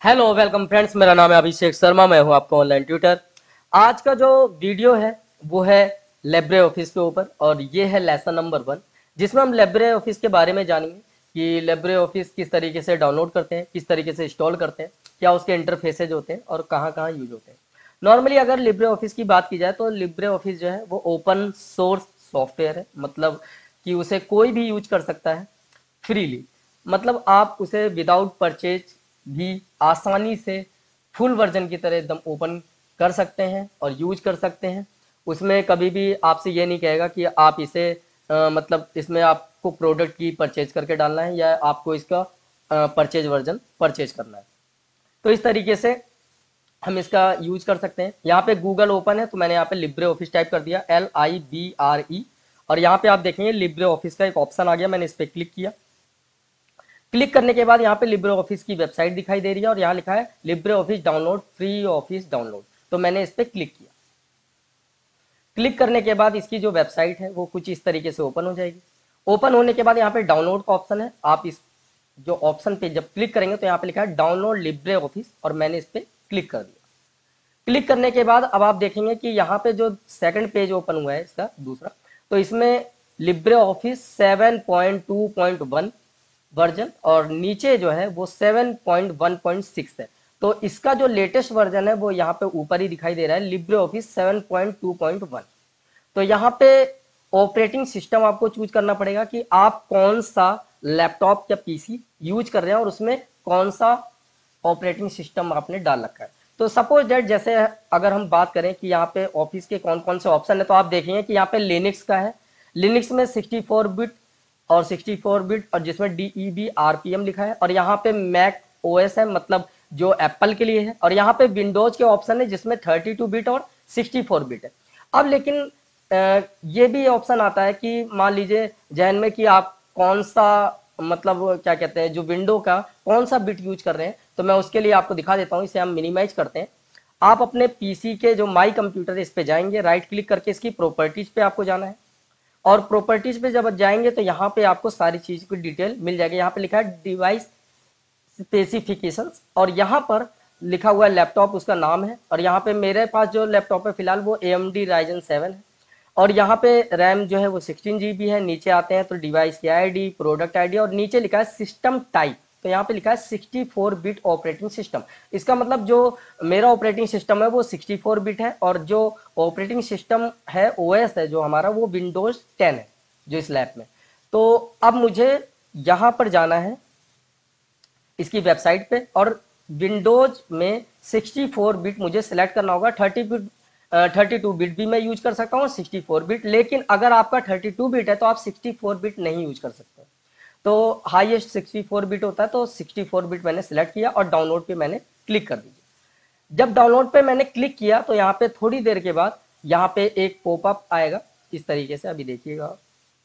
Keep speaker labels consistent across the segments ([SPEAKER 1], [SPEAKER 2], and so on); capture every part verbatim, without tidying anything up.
[SPEAKER 1] Hello welcome friends, मेरा नाम है अभिषेक शर्मा। मैं हूं आपका ऑनलाइन ट्यूटर। आज का जो वीडियो है वो है लिब्रे ऑफिस के ऊपर और ये है लेसन नंबर वन, जिसमें हम लिब्रे ऑफिस के बारे में जानेंगे कि लिब्रे ऑफिस किस तरीके से डाउनलोड करते हैं, किस तरीके से इंस्टॉल करते हैं, क्या उसके इंटरफेसेज होते हैं और कहाँ कहाँ यूज होते हैं। नॉर्मली अगर लिब्रे ऑफिस की बात की जाए तो लिब्रे ऑफिस जो है वो ओपन सोर्स सॉफ्टवेयर है, मतलब कि उसे कोई भी यूज कर सकता है फ्रीली। मतलब आप उसे विदाउट परचेज भी आसानी से फुल वर्जन की तरह एकदम ओपन कर सकते हैं और यूज कर सकते हैं। उसमें कभी भी आपसे ये नहीं कहेगा कि आप इसे अ, मतलब इसमें आपको प्रोडक्ट की परचेज करके डालना है या आपको इसका परचेज वर्जन परचेज करना है। तो इस तरीके से हम इसका यूज कर सकते हैं। यहाँ पे गूगल ओपन है तो मैंने यहाँ पे लिब्रे ऑफिस टाइप कर दिया, L I B R E, और यहाँ पे आप देखेंगे लिब्रे ऑफिस का एक ऑप्शन आ गया। मैंने इस पर क्लिक किया। क्लिक करने के बाद यहाँ पे लिब्रे ऑफिस की वेबसाइट दिखाई दे रही है और यहाँ लिखा है Libre Office download, free office download. तो मैंने इस पर क्लिक किया। क्लिक करने के बाद इसकी जो वेबसाइट है वो कुछ इस तरीके से ओपन हो जाएगी। ओपन होने के बाद यहाँ पे डाउनलोड का ऑप्शन है। आप इस जो ऑप्शन पे जब क्लिक करेंगे तो यहाँ पे लिखा है डाउनलोड लिब्रे ऑफिस और मैंने इस पर क्लिक कर दिया। क्लिक करने के बाद अब आप देखेंगे कि यहाँ पे जो सेकंड पेज ओपन हुआ है इसका दूसरा, तो इसमें Libre Office seven point two point one version और नीचे जो है वो seven point one point six है। तो इसका जो लेटेस्ट वर्जन है वो यहाँ पे ऊपर ही दिखाई दे रहा है, Libre Office seven point two point one. तो यहाँ पे ऑपरेटिंग सिस्टम आपको चूज करना पड़ेगा कि आप कौन सा लैपटॉप या पीसी यूज कर रहे हैं और उसमें कौन सा ऑपरेटिंग सिस्टम आपने डाल रखा है। तो सपोज दैट जैसे अगर हम बात करें कि यहाँ पे ऑफिस के कौन कौन से ऑप्शन है, तो आप देखेंगे कि यहाँ पे लिनक्स का है। लिनक्स में सिक्सटी फोर बिट और सिक्सटी फोर बिट और जिसमें D E B R P M लिखा है, और यहाँ पे मैक ओ एस है, मतलब जो एप्पल के लिए है, और यहाँ पे विंडोज के ऑप्शन है जिसमें थर्टी टू बिट और सिक्सटी फोर बिट है। अब लेकिन अ, ये भी ऑप्शन आता है कि मान लीजिए जहन में कि आप कौन सा, मतलब क्या कहते हैं, जो विंडो का कौन सा बिट यूज कर रहे हैं, तो मैं उसके लिए आपको दिखा देता हूँ। इसे हम मिनिमाइज करते हैं। आप अपने पीसी के जो माई कंप्यूटर इस पे जाएंगे, राइट क्लिक करके इसकी प्रॉपर्टीज पे आपको जाना है और प्रॉपर्टीज पे जब जाएंगे तो यहाँ पे आपको सारी चीज की डिटेल मिल जाएगी। यहाँ पे लिखा है डिवाइस स्पेसिफिकेशंस और यहाँ पर लिखा हुआ है लैपटॉप, उसका नाम है। और यहाँ पे मेरे पास जो लैपटॉप है फिलहाल वो A M D Ryzen seven है और यहाँ पे रैम जो है वो सिक्सटीन जी बी है। नीचे आते हैं तो डिवाइस की आईडी, प्रोडक्ट आईडी और नीचे लिखा है सिस्टम टाइप। तो यहाँ पे लिखा है sixty four bit operating system. इसका मतलब जो मेरा ऑपरेटिंग सिस्टम है वो सिक्सटी फोर बिट है और जो ऑपरेटिंग सिस्टम है ओएस है जो हमारा वो विंडोज टेन है जो इस लैब में। तो अब मुझे यहाँ पर जाना है इसकी वेबसाइट पे और विंडोज में सिक्सटी फोर बिट मुझे सिलेक्ट करना होगा। Thirty bit thirty two bit भी मैं यूज कर सकता हूँ, सिक्सटी फोर बिट, लेकिन अगर आपका थर्टी टू बिट है तो आप सिक्सटी फोर बिट नहीं यूज कर सकते। तो हाईएस्ट सिक्सटी फोर बिट होता है, तो सिक्सटी फोर बिट मैंने सेलेक्ट किया और डाउनलोड पे मैंने क्लिक कर दीजिए। जब डाउनलोड पे मैंने क्लिक किया तो यहाँ पे थोड़ी देर के बाद यहाँ पे एक पॉपअप आएगा इस तरीके से, अभी देखिएगा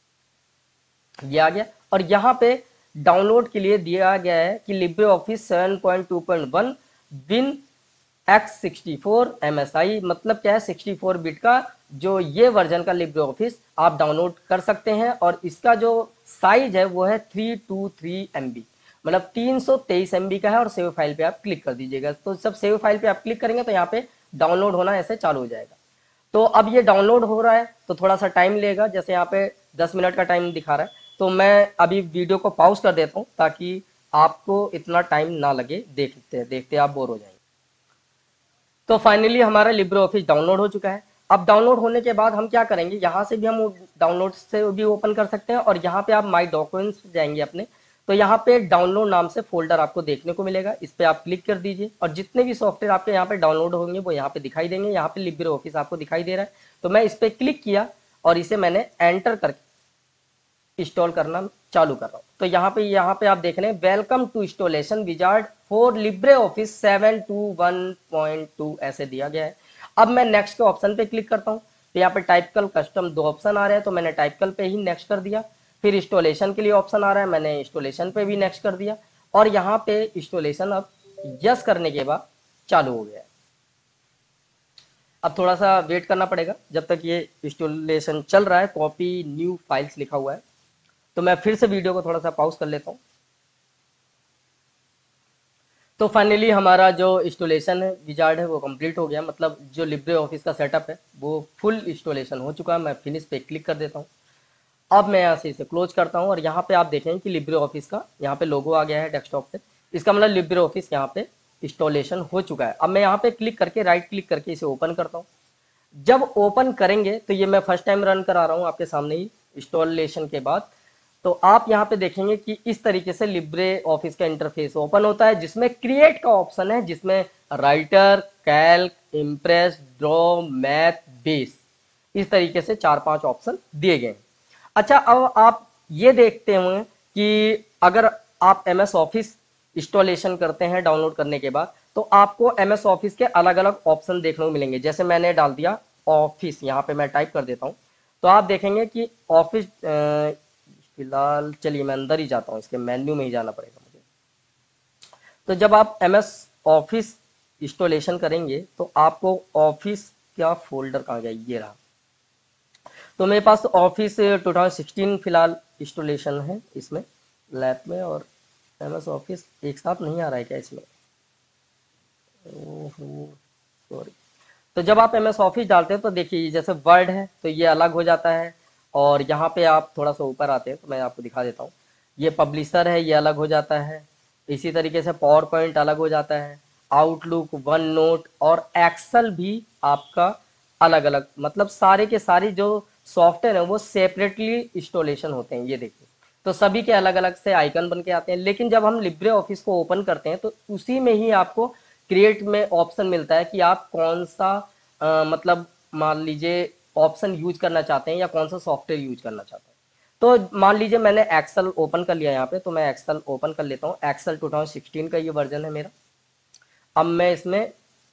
[SPEAKER 1] ये आ गया और यहाँ पे डाउनलोड के लिए दिया गया है कि Libre Office seven point two point one win x sixty four M S I, मतलब क्या है, सिक्सटी फोर बिट का जो ये वर्जन का लिब्रे ऑफिस आप डाउनलोड कर सकते हैं और इसका जो साइज है वो है three two three M B, मतलब तीन सौ तेईस एम बी का है। और सेव फाइल पे आप क्लिक कर दीजिएगा। तो जब सेव फाइल पे आप क्लिक करेंगे तो यहाँ पे डाउनलोड होना ऐसे चालू हो जाएगा। तो अब ये डाउनलोड हो रहा है तो थोड़ा सा टाइम लेगा, जैसे यहाँ पे दस मिनट का टाइम दिखा रहा है। तो मैं अभी वीडियो को पॉज कर देता हूँ ताकि आपको इतना टाइम ना लगे, देखते देखते आप बोर हो जाएंगे। तो फाइनली हमारा लिब्रे ऑफिस डाउनलोड हो चुका है। अब डाउनलोड होने के बाद हम क्या करेंगे, यहाँ से भी हम डाउनलोड से भी ओपन कर सकते हैं और यहाँ पे आप माई डॉक्यूमेंट्स जाएंगे अपने, तो यहाँ पे डाउनलोड नाम से फोल्डर आपको देखने को मिलेगा। इस पे आप क्लिक कर दीजिए और जितने भी सॉफ्टवेयर आपके यहाँ पे डाउनलोड होंगे वो यहाँ पे दिखाई देंगे। यहाँ पे लिब्रे ऑफिस आपको दिखाई दे रहा है, तो मैं इस पे क्लिक किया और इसे मैंने एंटर करके इंस्टॉल करना चालू कर रहा हूँ। तो यहाँ पे यहाँ पे आप देख रहे हैं welcome to installation wizard for Libre Office seven two one point two ऐसे दिया गया है। अब मैं नेक्स्ट के ऑप्शन पे क्लिक करता हूँ तो यहाँ पे टाइपिकल कस्टम दो ऑप्शन आ रहे हैं, तो मैंने टाइपिकल पे ही नेक्स्ट कर दिया। फिर इंस्टॉलेशन के लिए ऑप्शन आ रहा है, मैंने इंस्टॉलेशन पे भी नेक्स्ट कर दिया और यहाँ पे इंस्टॉलेशन अब यस करने के बाद चालू हो गया है। अब थोड़ा सा वेट करना पड़ेगा जब तक ये इंस्टॉलेशन चल रहा है। कॉपी न्यू फाइल्स लिखा हुआ है, तो मैं फिर से वीडियो को थोड़ा सा पॉज कर लेता हूँ। तो फाइनली हमारा जो इंस्टॉलेशन है विजार्ड है वो कंप्लीट हो गया, मतलब जो लिब्रे ऑफिस का सेटअप है वो फुल इंस्टॉलेशन हो चुका है। मैं फिनिश पे क्लिक कर देता हूँ। अब मैं यहाँ से इसे क्लोज करता हूँ और यहाँ पे आप देखें कि लिब्रे ऑफिस का यहाँ पे लोगो आ गया है डेस्कटॉप पे। इसका मतलब लिब्रे ऑफिस यहाँ पे इंस्टॉलेशन हो चुका है। अब मैं यहाँ पे क्लिक करके राइट क्लिक करके इसे ओपन करता हूँ। जब ओपन करेंगे तो ये मैं फर्स्ट टाइम रन करा रहा हूँ आपके सामने ही इंस्टॉलेशन के बाद। तो आप यहाँ पे देखेंगे कि इस तरीके से लिब्रे ऑफिस का इंटरफेस ओपन होता है, जिसमें क्रिएट का ऑप्शन है, जिसमें writer, calc, impress, draw, math, base, इस तरीके से चार पांच ऑप्शन दिए गए हैं। अच्छा, अब आप ये देखते होंगे कि अगर आप एम एस ऑफिस इंस्टॉलेशन करते हैं डाउनलोड करने के बाद, तो आपको एम एस ऑफिस के अलग अलग ऑप्शन देखने को मिलेंगे। जैसे मैंने डाल दिया ऑफिस, यहाँ पे मैं टाइप कर देता हूँ, तो आप देखेंगे कि ऑफिस, फिलहाल चलिए मैं अंदर ही जाता हूँ, इसके मेन्यू में ही जाना पड़ेगा मुझे। तो जब आप एम एस ऑफिस इंस्टॉलेशन करेंगे तो आपको ऑफिस क्या फोल्डर कहाँ गया, ये रहा। तो मेरे पास ऑफिस टू थाउजेंड सिक्सटीन फिलहाल इंस्टॉलेशन है इसमें लैब में, और एम एस ऑफिस एक साथ नहीं आ रहा है क्या इसमें, ओहो सॉरी। तो जब आप एम एस ऑफिस डालते हैं तो देखिए जैसे वर्ड है तो ये अलग हो जाता है, और यहाँ पे आप थोड़ा सा ऊपर आते हैं तो मैं आपको दिखा देता हूँ, ये पब्लिशर है, ये अलग हो जाता है। इसी तरीके से पावर पॉइंट अलग हो जाता है, आउटलुक, वन नोट और एक्सेल भी आपका अलग अलग, मतलब सारे के सारे जो सॉफ्टवेयर है वो सेपरेटली इंस्टॉलेशन होते हैं। ये देखिए, तो सभी के अलग अलग से आइकन बन के आते हैं। लेकिन जब हम लिब्रे ऑफिस को ओपन करते हैं तो उसी में ही आपको क्रिएट में ऑप्शन मिलता है कि आप कौन सा अ, मतलब मान लीजिए ऑप्शन यूज करना चाहते हैं या कौन सा सॉफ्टवेयर यूज करना चाहते हैं। तो मान लीजिए मैंने एक्सेल ओपन कर लिया यहाँ पे, तो मैं एक्सेल ओपन कर लेता हूँ। एक्सेल टू थाउजेंड सिक्सटीन का ये वर्जन है मेरा। अब मैं इसमें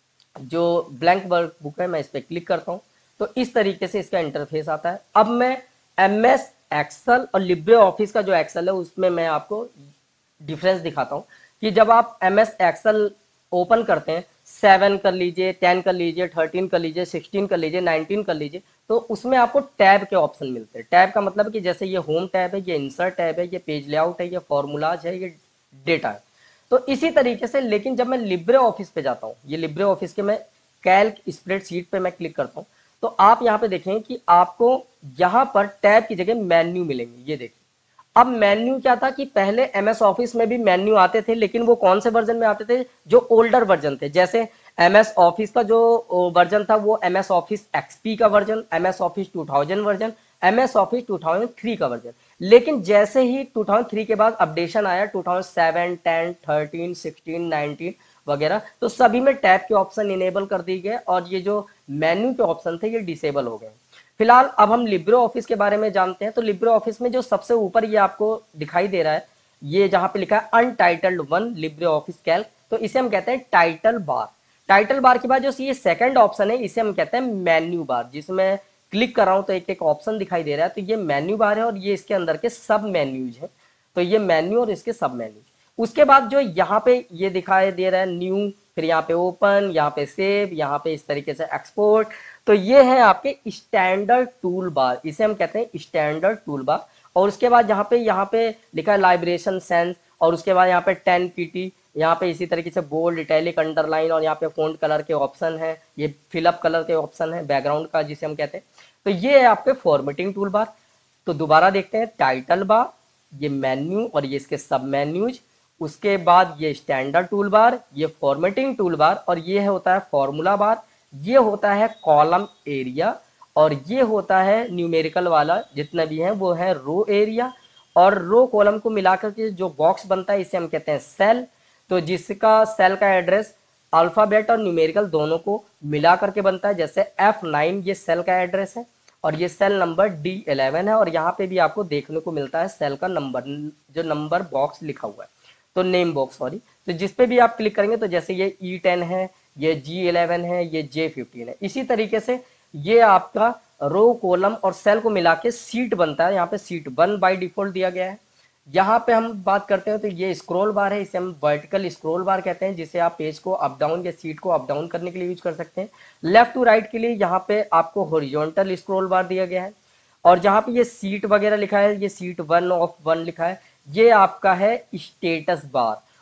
[SPEAKER 1] जो ब्लैंक वर्कबुक है मैं इस पर क्लिक करता हूँ, तो इस तरीके से इसका इंटरफेस आता है। अब मैं एम एस एक्सेल और लिब्रे ऑफिस का जो एक्सेल है उसमें मैं आपको डिफरेंस दिखाता हूँ कि जब आप एम एस एक्सेल ओपन करते हैं, सेवन कर लीजिए, टेन कर लीजिए, थर्टीन कर लीजिए, सिक्सटीन कर लीजिए, नाइनटीन कर लीजिए, तो उसमें आपको टैब के ऑप्शन मिलते हैं। टैब का मतलब कि जैसे ये होम टैब है, ये इंसर्ट टैब है, ये पेज लेआउट है, ये फॉर्मूलाज है, ये डेटा है। तो इसी तरीके से, लेकिन जब मैं लिब्रे ऑफिस पे जाता हूँ, ये लिब्रे ऑफिस के मैं कैल्क स्प्रेडशीट पे मैं क्लिक करता हूँ, तो आप यहाँ पे देखें कि आपको यहाँ पर टैब की जगह मेन्यू मिलेंगे। ये देखिए, अब मेन्यू क्या था कि पहले एम एस ऑफिस में भी मेन्यू आते थे, लेकिन वो कौन से वर्जन में आते थे, जो ओल्डर वर्जन थे। जैसे एम एस ऑफिस का जो वर्जन था वो एम एस ऑफिस एक्सपी का version, M S office two thousand version, M S office two thousand three का वर्जन। लेकिन जैसे ही टू थाउजेंड थ्री के बाद अपडेशन आया two thousand seven, ten, thirteen, sixteen, nineteen वगैरह, तो सभी में टैब के ऑप्शन इनेबल कर दिए गए और ये जो मेन्यू के ऑप्शन थे ये डिसेबल हो गए। फिलहाल अब हम लिब्रे ऑफिस के बारे में जानते हैं। तो लिब्रे ऑफिस में जो सबसे ऊपर ये आपको दिखाई दे रहा है, ये जहां पे लिखा है untitled one Libre Office Calc, तो इसे हम कहते हैं टाइटल बार। टाइटल बार के बाद जो ये सेकंड ऑप्शन है इसे हम कहते हैं मेन्यू बार। जिसमें क्लिक कर रहा हूं तो एक एक ऑप्शन दिखाई दे रहा है, तो ये मेन्यू बार है और ये इसके अंदर के सब मेन्यूज है। तो ये मेन्यू और इसके सब मेन्यू। उसके बाद जो यहाँ पे ये दिखाई दे रहा है न्यू, फिर यहाँ पे ओपन, यहाँ पे सेव, यहाँ पे इस तरीके से एक्सपोर्ट, तो ये है आपके स्टैंडर्ड टूल बार, इसे हम कहते हैं स्टैंडर्ड टूल बार। और उसके बाद यहाँ पे यहाँ पे लिखा है लाइब्रेशन सेंस, और उसके बाद यहाँ पे टेन पीटी, यहाँ पे इसी तरीके से बोल्ड, इटैलिक, अंडरलाइन, और यहाँ पे फॉन्ट कलर के ऑप्शन है, ये फिलअप कलर के ऑप्शन है बैकग्राउंड का जिसे हम कहते हैं। तो ये है आपके फॉर्मेटिंग टूल बार। तो दोबारा देखते हैं, टाइटल बार, ये मेन्यू और ये इसके सब मेन्यूज, उसके बाद ये स्टैंडर्ड टूल बार, ये फॉर्मेटिंग टूल बार, और ये होता है फॉर्मूला बार, ये होता है कॉलम एरिया, और ये होता है न्यूमेरिकल वाला जितना भी है वो है रो एरिया। और रो कॉलम को मिलाकर के जो बॉक्स बनता है इसे हम कहते हैं सेल। तो जिसका सेल का एड्रेस अल्फाबेट और न्यूमेरिकल दोनों को मिला करके बनता है। जैसे एफ नाइन ये सेल का एड्रेस है और ये सेल नंबर डी इलेवन है, और यहाँ पे भी आपको देखने को मिलता है सेल का नंबर, जो नंबर बॉक्स लिखा हुआ है, तो नेम बॉक्स सॉरी। तो जिस पे भी आप क्लिक करेंगे, तो जैसे ये ई टेन है, ये जी इलेवन है, ये जे फिफ्टीन है, इसी तरीके से ये आपका रो कॉलम और सेल को मिला के सीट बनता है। यहाँ पे सीट वन बाय डिफॉल्ट दिया गया है। यहाँ पे हम बात करते हैं तो ये स्क्रॉल बार है, इसे हम वर्टिकल स्क्रॉल बार कहते हैं, जिसे आप पेज को अप डाउन या सीट को अप डाउन करने के लिए यूज कर सकते हैं। लेफ्ट टू राइट के लिए यहाँ पे आपको हॉरिजॉन्टल स्क्रॉल बार दिया गया है। और जहाँ पे ये सीट वगैरह लिखा है, ये सीट वन ऑफ वन लिखा है, ये आपका है स्टेटस बार।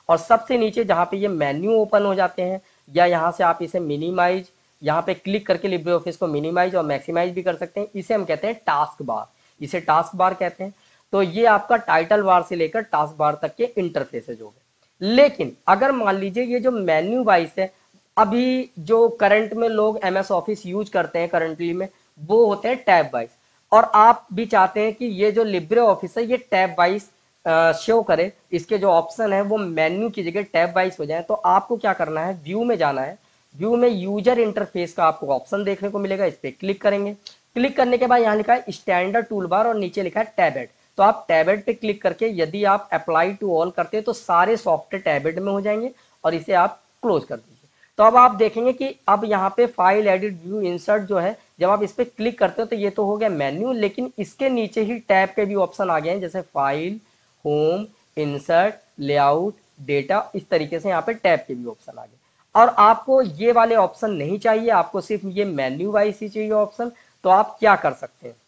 [SPEAKER 1] और सबसे नीचे जहाँ पे ये मेन्यू ओपन हो जाते हैं, या यहाँ से आप इसे मिनिमाइज, यहाँ पे क्लिक करके लिब्रे ऑफिस को मिनिमाइज और मैक्सिमाइज भी कर सकते हैं। इसे हम कहते हैं टास्क बार, इसे टास्क बार कहते हैं। तो ये आपका टाइटल बार से लेकर टास्क बार तक के इंटरफेसेज हो गए। लेकिन अगर मान लीजिए ये जो मेन्यू वाइज है, अभी जो करंट में लोग एम एस ऑफिस यूज करते हैं करंटली में, वो होते हैं टैब वाइज, और आप भी चाहते हैं कि ये जो लिब्रे ऑफिस है ये टैब वाइज शो करे, इसके जो ऑप्शन है वो मेन्यू की जगह टैब वाइज हो जाए। तो आपको क्या करना है, व्यू में जाना है। व्यू में यूजर इंटरफेस का आपको ऑप्शन देखने को मिलेगा, इस पर क्लिक करेंगे। क्लिक करने के बाद यहाँ लिखा है स्टैंडर्ड टूल बार और नीचे लिखा है टैबेड। तो आप टैबेड पे क्लिक करके यदि आप अप्लाई टू ऑल करते हैं तो सारे सॉफ्टवेयर टैबेड में हो जाएंगे, और इसे आप क्लोज कर दीजिए। तो अब आप देखेंगे कि अब यहाँ पे फाइल एडिट व्यू इंसर्ट जो है, जब आप इस पर क्लिक करते हो तो ये तो हो गया मेन्यू, लेकिन इसके नीचे ही टैब के भी ऑप्शन आ गए हैं, जैसे file, home, insert, layout, data, इस तरीके से यहाँ पे टैब के भी ऑप्शन आ गए। और आपको ये वाले ऑप्शन नहीं चाहिए, आपको सिर्फ ये मेन्यू वाइज ही चाहिए ऑप्शन। तो आप क्या कर सकते हैं,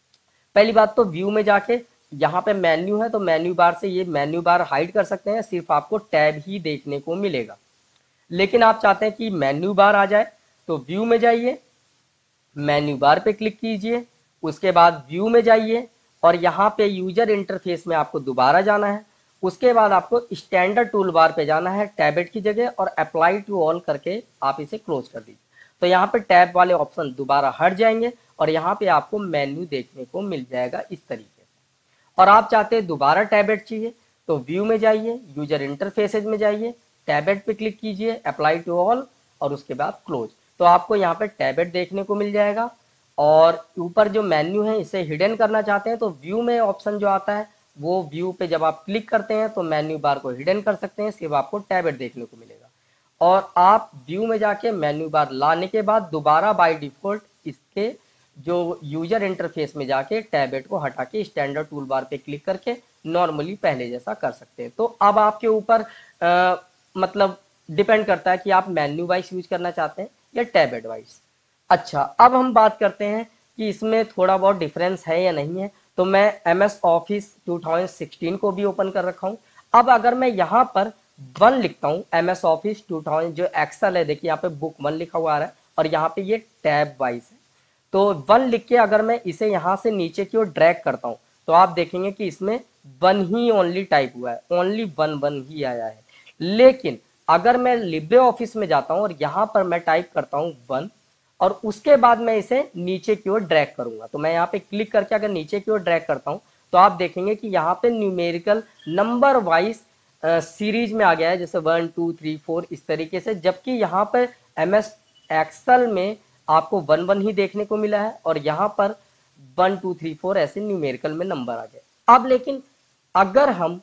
[SPEAKER 1] पहली बात तो व्यू में जाके यहाँ पे मेन्यू है तो मेन्यू बार से ये मेन्यू बार हाइड कर सकते हैं, सिर्फ आपको टैब ही देखने को मिलेगा। लेकिन आप चाहते हैं कि मेन्यू बार आ जाए तो व्यू में जाइए, मेन्यू बार पे क्लिक कीजिए, उसके बाद व्यू में जाइए और यहाँ पे यूजर इंटरफेस में आपको दोबारा जाना है। उसके बाद आपको स्टैंडर्ड टूल बार पे जाना है टैबेट की जगह, और अप्लाई टू ऑल करके आप इसे क्लोज कर दीजिए। तो यहाँ पे टैब वाले ऑप्शन दोबारा हट जाएंगे और यहाँ पे आपको मेन्यू देखने को मिल जाएगा इस तरीके से। और आप चाहते हैं दोबारा टैबेट चाहिए तो व्यू में जाइए, यूजर इंटरफेसेज में जाइए, टैबेट पे क्लिक कीजिए, अप्लाई टू ऑल और उसके बाद क्लोज। तो आपको यहाँ पे टैबेट देखने को मिल जाएगा। और ऊपर जो मेन्यू है इसे हिडन करना चाहते हैं तो व्यू में ऑप्शन जो आता है वो व्यू पे जब आप क्लिक करते हैं तो मेन्यू बार को हिडन कर सकते हैं, सिर्फ आपको टैबेट देखने को मिलेगा। और आप व्यू में जाके मेन्यू बार लाने के बाद दोबारा बाय डिफॉल्ट इसके जो यूजर इंटरफेस में जाके टैबेट को हटा के स्टैंडर्ड टूल बार पे क्लिक करके नॉर्मली पहले जैसा कर सकते हैं। तो अब आपके ऊपर मतलब डिपेंड करता है कि आप मेन्यू वाइज यूज करना चाहते हैं या टैबेट वाइज। अच्छा, अब हम बात करते हैं कि इसमें थोड़ा बहुत डिफरेंस है या नहीं है। तो मैं M S office two thousand sixteen को भी ओपन कर रखा हूँ। अब अगर मैं यहाँ पर वन लिखता हूँ, M S office two thousand जो एक्सेल है, देखिए यहाँ पे बुक वन लिखा हुआ आ रहा है और यहाँ पे ये टैब वाइज है। तो वन लिख के अगर मैं इसे यहाँ से नीचे की ओर ड्रैग करता हूँ तो आप देखेंगे कि इसमें वन ही ओनली टाइप हुआ है, ओनली वन वन ही आया है। लेकिन अगर मैं लिब्रे ऑफिस में जाता हूँ और यहाँ पर मैं टाइप करता हूँ वन और उसके बाद मैं इसे नीचे की ओर ड्रैग करूंगा, तो मैं यहाँ पे क्लिक करके अगर नीचे की ओर ड्रैग करता हूँ तो आप देखेंगे कि यहाँ पे न्यूमेरिकल नंबर वाइज सीरीज में आ गया है, जैसे वन टू थ्री फोर इस तरीके से। जबकि यहाँ पर एम एस एक्सेल में आपको वन वन ही देखने को मिला है और यहाँ पर वन टू थ्री फोर ऐसे न्यूमेरिकल में नंबर आ गए। अब लेकिन अगर हम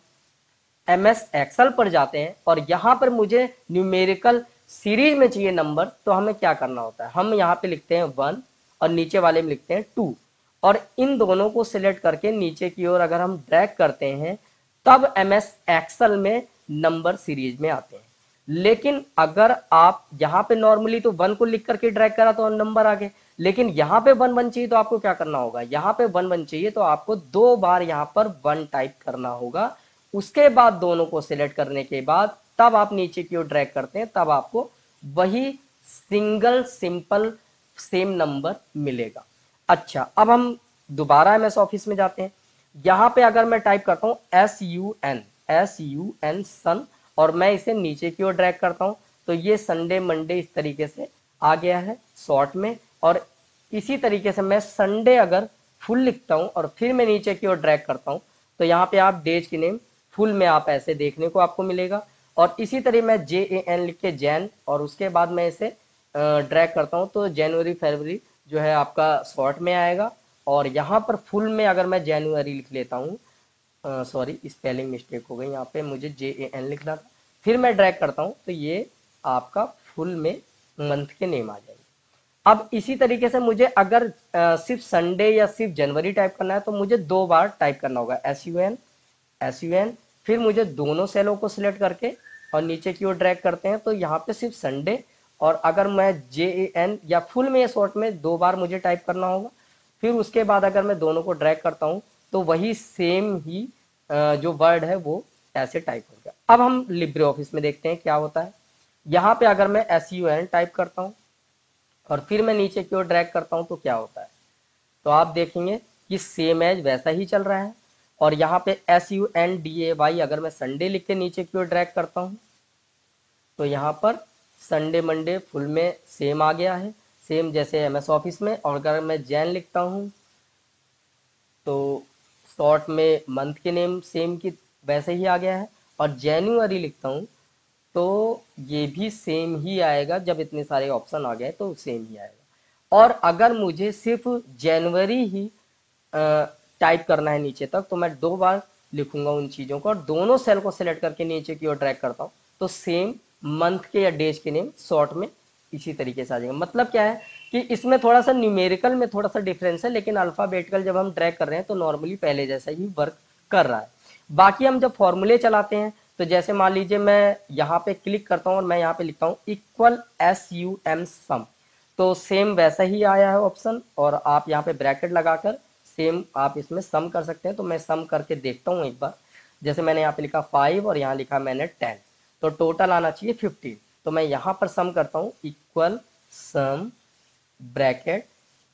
[SPEAKER 1] एम एस एक्सेल पर जाते हैं और यहाँ पर मुझे न्यूमेरिकल सीरीज में चाहिए नंबर, तो हमें क्या करना होता है, हम यहाँ पे लिखते हैं वन और नीचे वाले में लिखते हैं टू, और इन दोनों को सिलेक्ट करके नीचे की ओर अगर हम ड्रैग करते हैं तब एम एस एक्सेल में नंबर सीरीज में आते हैं। लेकिन अगर आप यहाँ पे नॉर्मली तो वन को लिख करके ड्रैग करा तो नंबर आ गए, लेकिन यहाँ पे वन वन चाहिए तो आपको क्या करना होगा, यहाँ पे वन वन चाहिए तो आपको दो बार यहाँ पर वन टाइप करना होगा। उसके बाद दोनों को सिलेक्ट करने के बाद तब आप नीचे की ओर ड्रैग करते हैं, तब आपको वही सिंगल सिंपल सेम नंबर मिलेगा। अच्छा, अब हम दोबारा एम एस ऑफिस में जाते हैं। यहाँ पे अगर मैं टाइप करता हूँ S U N S U N sun और मैं इसे नीचे की ओर ड्रैग करता हूँ तो ये संडे मंडे इस तरीके से आ गया है शॉर्ट में। और इसी तरीके से मैं संडे अगर फुल लिखता हूँ और फिर मैं नीचे की ओर ड्रैग करता हूँ तो यहाँ पे आप डेज की नेम फुल में आप ऐसे देखने को आपको मिलेगा। और इसी तरह मैं जे ए एन लिख के जैन और उसके बाद मैं इसे ड्रैग करता हूँ तो जनवरी फरवरी जो है आपका शॉर्ट में आएगा। और यहाँ पर फुल में अगर मैं जनवरी लिख लेता हूँ, सॉरी स्पेलिंग मिस्टेक हो गई, यहाँ पे मुझे जे ए एन लिखना था, फिर मैं ड्रैग करता हूँ तो ये आपका फुल में मंथ के नेम आ जाएंगे। अब इसी तरीके से मुझे अगर आ, सिर्फ संडे या सिर्फ जनवरी टाइप करना है तो मुझे दो बार टाइप करना होगा S U N S U N, फिर मुझे दोनों सेलों को सिलेक्ट करके और नीचे की ओर ड्रैग करते हैं तो यहाँ पे सिर्फ संडे, और अगर मैं जे ए एन या फुल में शॉर्ट में दो बार मुझे टाइप करना होगा। फिर उसके बाद अगर मैं दोनों को ड्रैग करता हूँ तो वही सेम ही जो वर्ड है वो ऐसे टाइप हो गया। अब हम लिब्रे ऑफिस में देखते हैं क्या होता है। यहाँ पे अगर मैं एस यू एन टाइप करता हूँ और फिर मैं नीचे की ओर ड्रैग करता हूँ तो क्या होता है, तो आप देखेंगे कि सेम एज वैसा ही चल रहा है। और यहाँ पे S U N D A Y अगर मैं संडे लिख के नीचे की ओर ड्रैग करता हूँ तो यहाँ पर संडे मंडे फुल में सेम आ गया है, सेम जैसे एम एस ऑफिस में। और अगर मैं जैन लिखता हूँ तो शॉर्ट में मंथ के नेम सेम की वैसे ही आ गया है। और जनवरी लिखता हूँ तो ये भी सेम ही आएगा, जब इतने सारे ऑप्शन आ गए तो सेम ही आएगा। और अगर मुझे सिर्फ जनवरी ही टाइप करना है नीचे तक तो मैं दो बार लिखूंगा उन चीज़ों को और दोनों सेल को सिलेक्ट करके नीचे की ओर ड्रैग करता हूँ तो सेम मंथ के या डेज के नेम शॉर्ट में इसी तरीके से आ जाएगा। मतलब क्या है कि इसमें थोड़ा सा न्यूमेरिकल में थोड़ा सा डिफरेंस है, लेकिन अल्फाबेटिकल जब हम ड्रैग कर रहे हैं तो नॉर्मली पहले जैसा ही वर्क कर रहा है। बाकी हम जब फॉर्मूले चलाते हैं तो जैसे मान लीजिए मैं यहाँ पे क्लिक करता हूँ और मैं यहाँ पे लिखता हूँ equal S U M sum, तो सेम वैसा ही आया है ऑप्शन। और आप यहाँ पे ब्रैकेट लगाकर सेम आप इसमें सम कर सकते हैं। तो मैं सम करके देखता हूँ एक बार। जैसे मैंने यहाँ पे लिखा फाइव और यहाँ लिखा मैंने टेन, तो टोटल आना चाहिए फिफ्टीन। तो मैं यहाँ पर सम करता हूँ equal sum bracket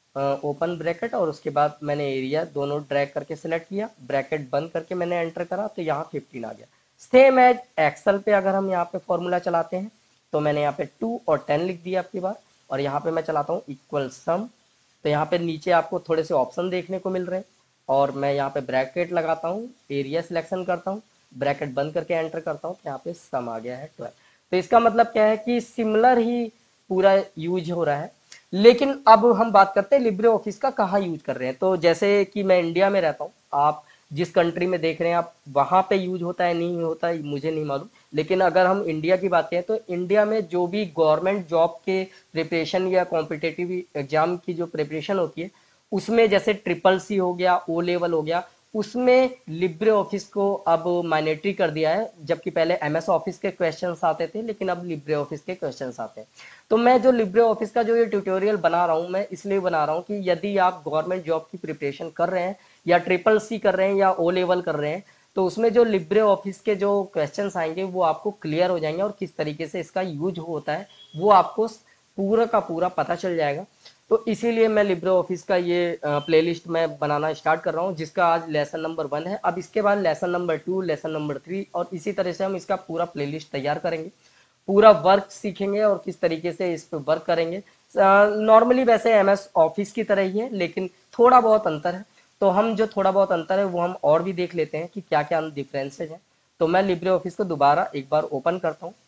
[SPEAKER 1] open bracket और उसके बाद मैंने एरिया दोनों ड्रैग करके सिलेक्ट किया, ब्रैकेट बंद करके मैंने एंटर करा तो यहाँ फिफ्टीन आ गया। सेम एज एक्सेल पे अगर हम यहाँ पे फॉर्मूला चलाते हैं तो मैंने यहाँ पे टू और टेन लिख दिया आपकी बार। और यहाँ पे मैं चलाता हूँ इक्वल सम, तो यहाँ पे नीचे आपको थोड़े से ऑप्शन देखने को मिल रहे हैं। और मैं यहाँ पे ब्रैकेट लगाता हूँ, एरिया सिलेक्शन करता हूँ, ब्रैकेट बंद करके एंटर करता हूँ तो यहाँ पे सम आ गया है ट्वेल्व। तो इसका मतलब क्या है कि सिमिलर ही पूरा यूज हो रहा है। लेकिन अब हम बात करते हैं लिब्रे ऑफिस का कहाँ यूज कर रहे हैं। तो जैसे कि मैं इंडिया में रहता हूँ, आप जिस कंट्री में देख रहे हैं आप वहाँ पे यूज होता है नहीं होता है मुझे नहीं मालूम, लेकिन अगर हम इंडिया की बात करें तो इंडिया में जो भी गवर्नमेंट जॉब के प्रिपरेशन या कॉम्पिटेटिव एग्जाम की जो प्रिपरेशन होती है उसमें जैसे ट्रिपल सी हो गया, ओ लेवल हो गया, उसमें लिब्रे ऑफिस को अब मैंडेटरी कर दिया है। जबकि पहले एम एस ऑफिस के क्वेश्चंस आते थे लेकिन अब लिब्रे ऑफिस के क्वेश्चंस आते हैं। तो मैं जो लिब्रे ऑफिस का जो ये ट्यूटोरियल बना रहा हूँ मैं इसलिए बना रहा हूँ कि यदि आप गवर्नमेंट जॉब की प्रिपरेशन कर रहे हैं या ट्रिपल सी कर रहे हैं या ओ लेवल कर रहे हैं तो उसमें जो लिब्रे ऑफिस के जो क्वेश्चंस आएंगे वो आपको क्लियर हो जाएंगे और किस तरीके से इसका यूज होता है वो आपको पूरा का पूरा पता चल जाएगा। तो इसीलिए मैं लिब्रे ऑफिस का ये प्लेलिस्ट मैं बनाना स्टार्ट कर रहा हूँ जिसका आज लेसन नंबर वन है। अब इसके बाद lesson number two, lesson number three और इसी तरह से हम इसका पूरा प्लेलिस्ट तैयार करेंगे, पूरा वर्क सीखेंगे और किस तरीके से इस पर वर्क करेंगे। नॉर्मली वैसे एम एस ऑफिस की तरह ही है लेकिन थोड़ा बहुत अंतर है। तो हम जो थोड़ा बहुत अंतर है वो हम और भी देख लेते हैं कि क्या क्या डिफरेंसेज हैं। तो मैं लिब्रे ऑफिस को दोबारा एक बार ओपन करता हूँ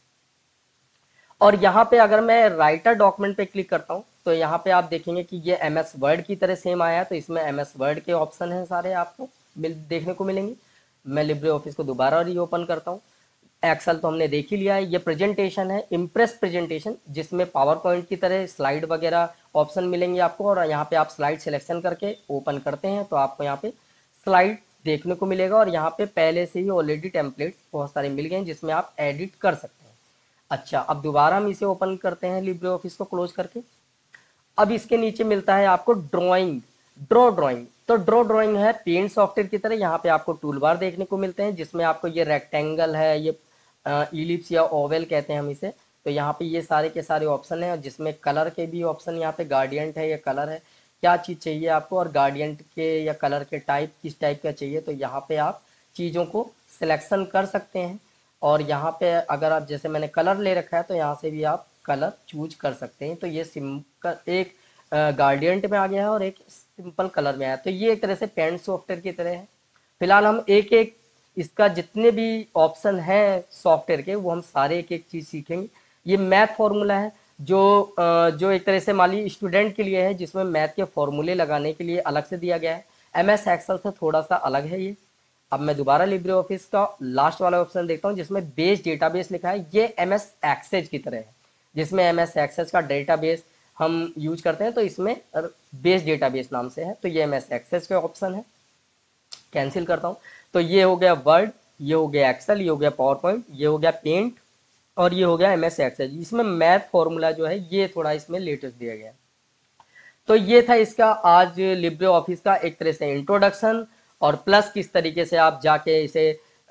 [SPEAKER 1] और यहाँ पे अगर मैं राइटर डॉक्यूमेंट पे क्लिक करता हूँ तो यहाँ पे आप देखेंगे कि ये एम एस वर्ड की तरह सेम आया है। तो इसमें एम एस वर्ड के ऑप्शन हैं सारे आपको मिल देखने को मिलेंगे। मैं लिब्रे ऑफिस को दोबारा रीओपन करता हूँ। एक्सेल तो हमने देख ही लिया है। ये प्रेजेंटेशन है, इम्प्रेस प्रेजेंटेशन, जिसमें पावर पॉइंट की तरह स्लाइड वगैरह ऑप्शन मिलेंगे आपको। और यहाँ पे आप स्लाइड सिलेक्शन करके ओपन करते हैं तो आपको यहाँ पे स्लाइड देखने को मिलेगा और यहाँ पे पहले से ही ऑलरेडी टेम्पलेट बहुत सारे मिल गए हैं जिसमें आप एडिट कर सकते हैं। अच्छा, अब दोबारा हम इसे ओपन करते हैं लिब्रे ऑफिस को क्लोज करके। अब इसके नीचे मिलता है आपको ड्राइंग, ड्रॉ ड्राइंग। तो ड्रॉ ड्राइंग है पेंट सॉफ्टवेयर की तरह। यहाँ पे आपको टूल बार देखने को मिलते हैं जिसमें आपको ये रेक्टेंगल है, ये इलिप्स या ओवल कहते हैं हम इसे। तो यहाँ पे ये सारे के सारे ऑप्शन है और जिसमें कलर के भी ऑप्शन, यहाँ पे गार्डियंट है या कलर है, क्या चीज़ चाहिए आपको और गार्डियंट के या कलर के टाइप किस टाइप का चाहिए तो यहाँ पे आप चीज़ों को सिलेक्शन कर सकते हैं। और यहाँ पे अगर आप जैसे मैंने कलर ले रखा है तो यहाँ से भी आप कलर चूज कर सकते हैं। तो ये सिंपल एक गार्डियंट में आ गया है और एक सिंपल कलर में आया। तो ये एक तरह से पेंट सॉफ्टवेयर की तरह है। फिलहाल हम एक एक इसका जितने भी ऑप्शन हैं सॉफ्टवेयर के वो हम सारे एक एक चीज़ सीखेंगे। ये मैथ फॉर्मूला है जो अ, जो एक तरह से मान ली स्टूडेंट के लिए है जिसमें मैथ के फॉर्मूले लगाने के लिए अलग से दिया गया है। एम एस एक्सेल से थोड़ा सा अलग है ये। अब मैं दोबारा लिब्रे ऑफिस का लास्ट वाला ऑप्शन देखता हूँ जिसमें बेस डेटाबेस लिखा है। ये एम एस एक्सेस की तरह है, जिसमें एम एस एक्सेस का डेटाबेस हम यूज करते हैं तो इसमें बेस डेटाबेस नाम से है। तो ये एम एस एक्सेस का ऑप्शन है, कैंसिल करता हूँ। तो ये हो गया वर्ड, ये हो गया एक्सेल, ये हो गया पावर पॉइंट, ये हो गया पेंट और ये हो गया एम एस एक्सेल। इसमें मैथ फॉर्मूला जो है ये थोड़ा इसमें लेटेस्ट दिया गया है। तो ये था इसका आज लिब्रे ऑफिस का एक तरह से इंट्रोडक्शन और प्लस किस तरीके से आप जाके इसे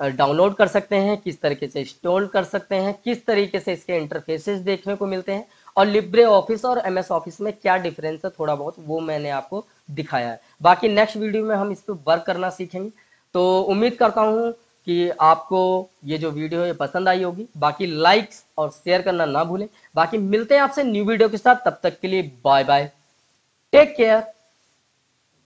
[SPEAKER 1] डाउनलोड कर सकते हैं, किस तरीके से इंस्टॉल कर सकते हैं, किस तरीके से इसके इंटरफेसेस देखने को मिलते हैं, और लिब्रे ऑफिस और एम एस ऑफिस में क्या डिफरेंस है थोड़ा बहुत वो मैंने आपको दिखाया है। बाकी नेक्स्ट वीडियो में हम इस पर वर्क करना सीखेंगे। तो उम्मीद करता हूँ कि आपको ये जो वीडियो है पसंद आई होगी। बाकी लाइक्स और शेयर करना ना भूलें। बाकी मिलते हैं आपसे न्यू वीडियो के साथ, तब तक के लिए बाय बाय, टेक केयर।